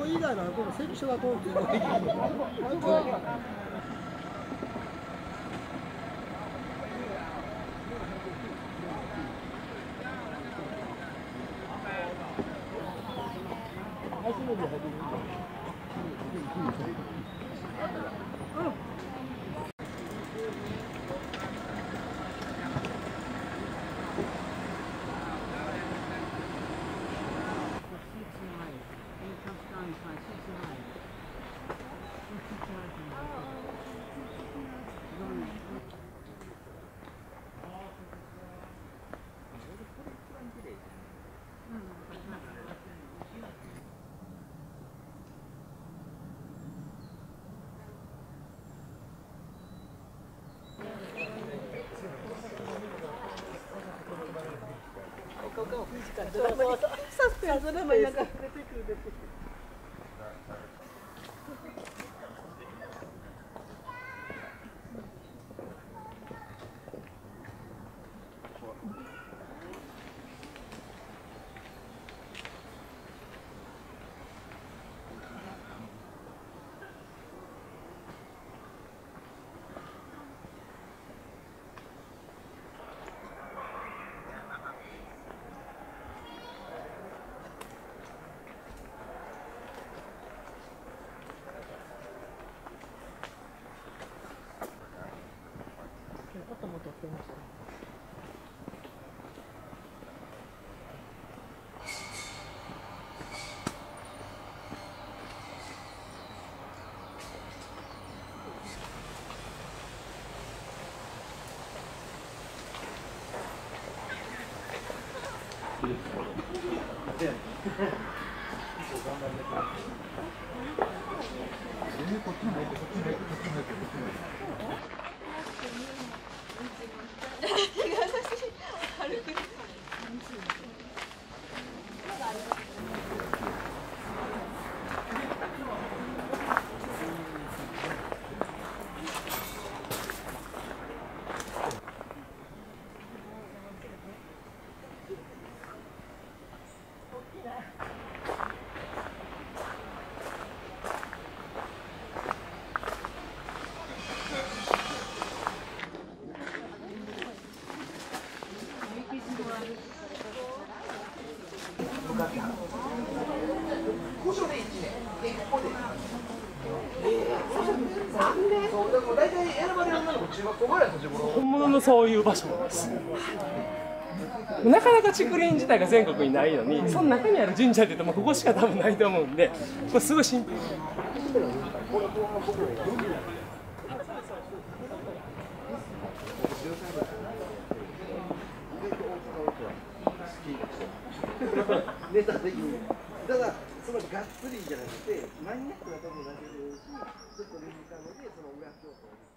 校以外のこの関所がこうついてる。サスペンスでもいい中出てくる出てくる。音も撮ってました。 古書で1年、でここで3年、そうだから大体選ばれる女の子中学校ぐらいの年頃。 本物のそういう場所なんです。なかなか竹林自体が全国にないのに、その中にある神社って言ってもここしか多分ないと思うんで、これすごい神秘。 ネタ的に。ただそのがっつりじゃなくてマニアックなところだけでいいし、ちょっと身近なのでその裏京都。